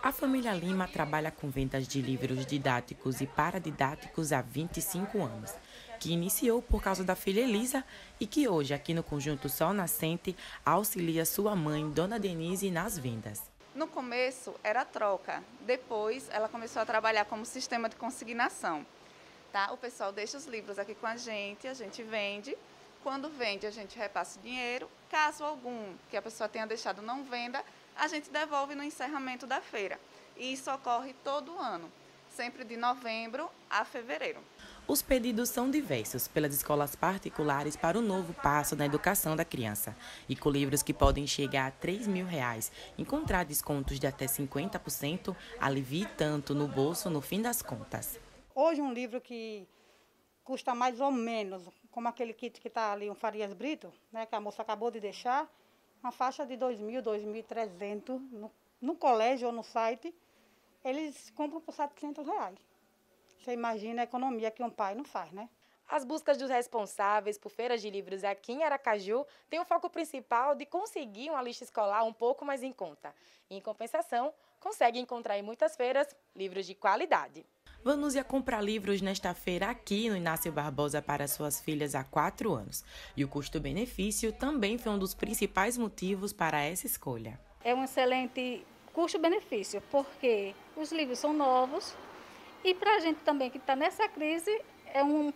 A família Lima trabalha com vendas de livros didáticos e paradidáticos há 25 anos, que iniciou por causa da filha Elisa e que hoje, aqui no Conjunto Sol Nascente, auxilia sua mãe, Dona Denise, nas vendas. No começo era troca, depois ela começou a trabalhar como sistema de consignação. Tá? O pessoal deixa os livros aqui com a gente vende. Quando vende, a gente repassa o dinheiro. Caso algum que a pessoa tenha deixado não venda, a gente devolve no encerramento da feira. E isso ocorre todo ano, sempre de novembro a fevereiro. Os pedidos são diversos pelas escolas particulares para o novo passo na educação da criança e com livros que podem chegar a R$ 3.000. Encontrar descontos de até 50% alivia tanto no bolso no fim das contas. Hoje um livro que custa mais ou menos, como aquele kit que está ali, um Farias Brito, né, que a moça acabou de deixar, uma faixa de R$ 2.000, 2.300 no colégio ou no site, eles compram por R$ 700. Você imagina a economia que um pai não faz, né? As buscas dos responsáveis por feiras de livros aqui em Aracaju têm o foco principal de conseguir uma lista escolar um pouco mais em conta. Em compensação, consegue encontrar em muitas feiras livros de qualidade. Vanúzia compra livros nesta feira aqui no Inácio Barbosa para suas filhas há 4 anos. E o custo-benefício também foi um dos principais motivos para essa escolha. É um excelente custo-benefício, porque os livros são novos e para a gente também que está nessa crise é um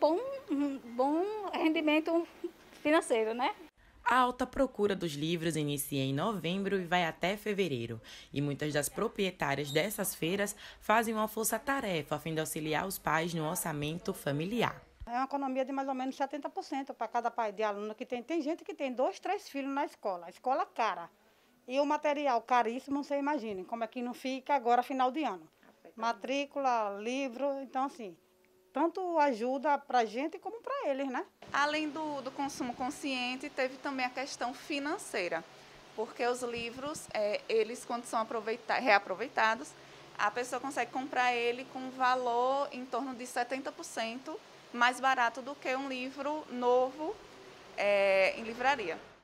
bom rendimento financeiro, né? A alta procura dos livros inicia em novembro e vai até fevereiro. E muitas das proprietárias dessas feiras fazem uma força-tarefa a fim de auxiliar os pais no orçamento familiar. É uma economia de mais ou menos 70% para cada pai de aluno que tem. Tem gente que tem 2, 3 filhos na escola. A escola cara. E o material caríssimo, você imagina como é que não fica agora final de ano. Matrícula, livro, então assim, tanto ajuda para a gente como para eles, né? Além do consumo consciente, teve também a questão financeira, porque os livros, eles quando são reaproveitados, a pessoa consegue comprar ele com um valor em torno de 70% mais barato do que um livro novo em livraria.